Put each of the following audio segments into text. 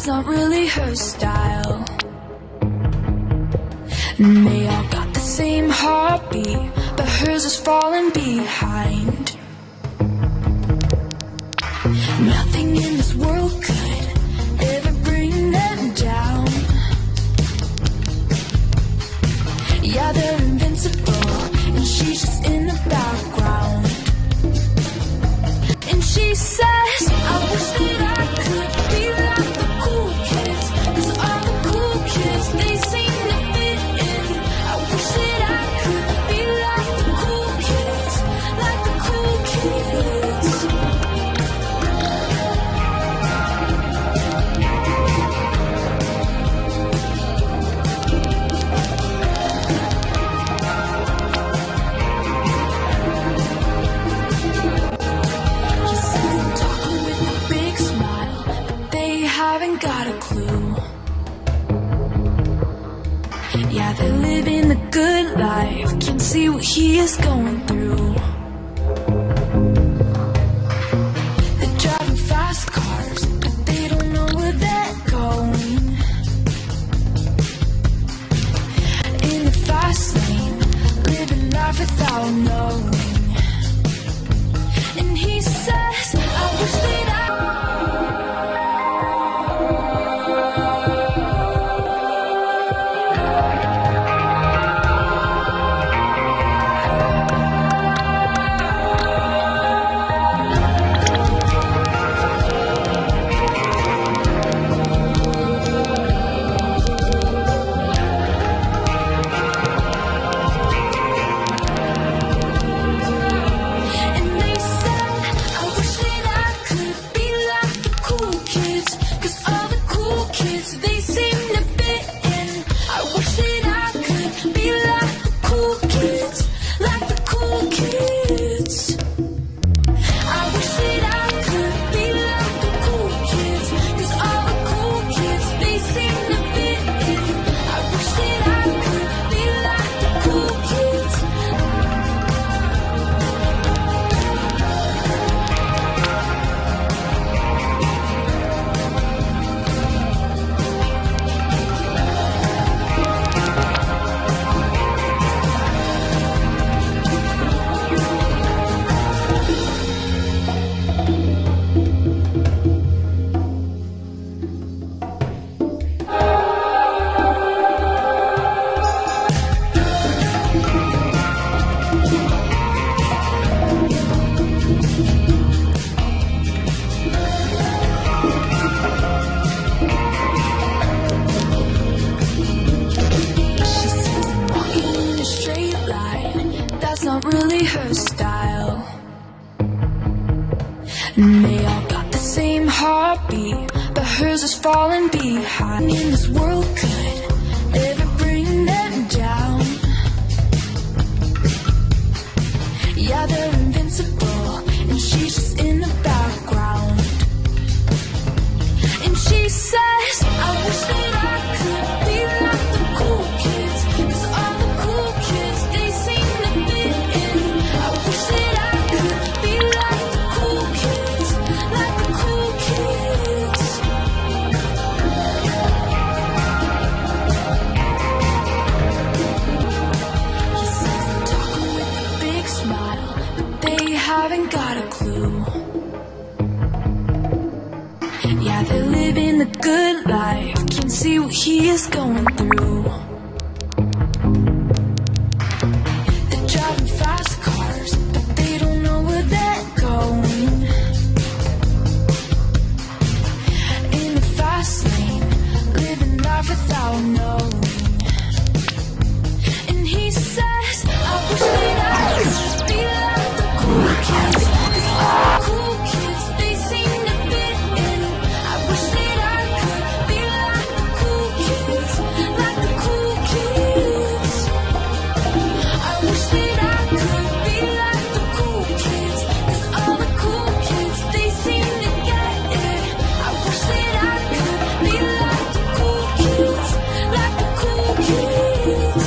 that's not really her style. And they all got the same heartbeat, but hers is falling behind. Nothing in this world could ever bring them down. Yeah, they're invincible, and she's just in the background. And she says, I wish that I could be like the cool kids, 'cause all the cool kids, they seem to fit in. I wish that I could be like the cool kids, like the cool kids. Haven't got a clue. Yeah, they're living the good life, can't see what he is going through. They're driving fast cars, but they don't know where they're going. In the fast lane, living life without knowing. And he says, I wish that I not really her style. And they all got the same heartbeat, but hers is falling behind. In this world could ever bring them down. Yeah, they're invincible, and she's just in the background. And she says, I wish that I could be like the cool kids, 'cause all the cool kids, they seem to fit in. I wish that I could be like the cool kids, like the cool kids. He says they're talking with a big smile, but they haven't got a clue. Yeah, they're living the good life, can't see what he is going through. They're driving fast cars, but they don't know where they're going. In the fast lane, living life without knowing. And he says, I wish that I could be like the cool kids, 'cause all the cool kids, they seem to fit in. I wish that I could be like the cool kids, like the cool kids. I wish that I could be like the cool kids, 'cause all the cool kids, they seem to get it. I wish that I could be like the cool kids, like the cool kids.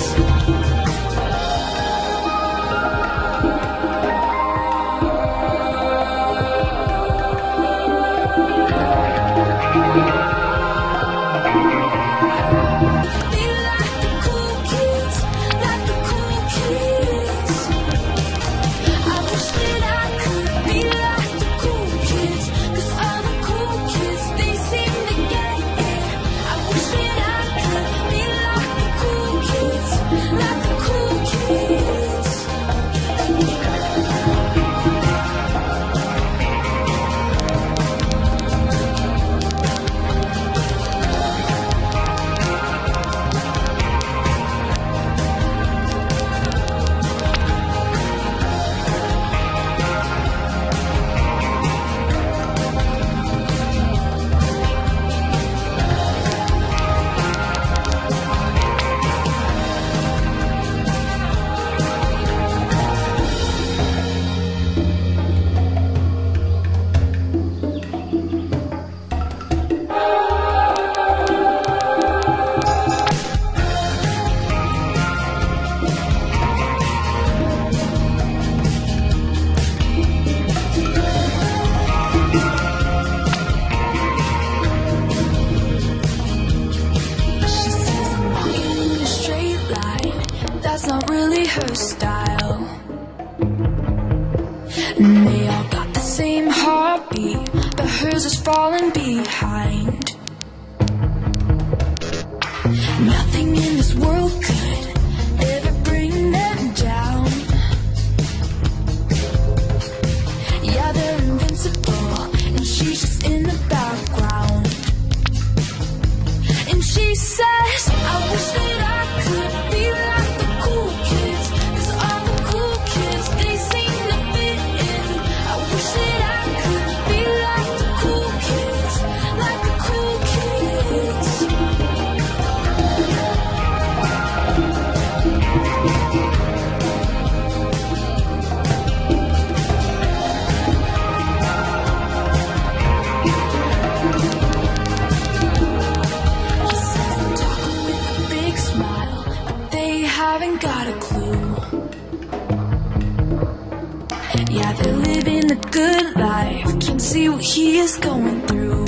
behind. Nothing in this world could ever bring them down. Yeah, they're invincible, and she's just in the background. And she says, I wish that I could be like the cool kids, 'cause all the cool kids, they seem to fit in. I wish that I could be like the cool kids, like the cool kids. She says they're talking with a big smile, but they haven't got a clue. Yeah, they're living a good life, can't see what he is going through.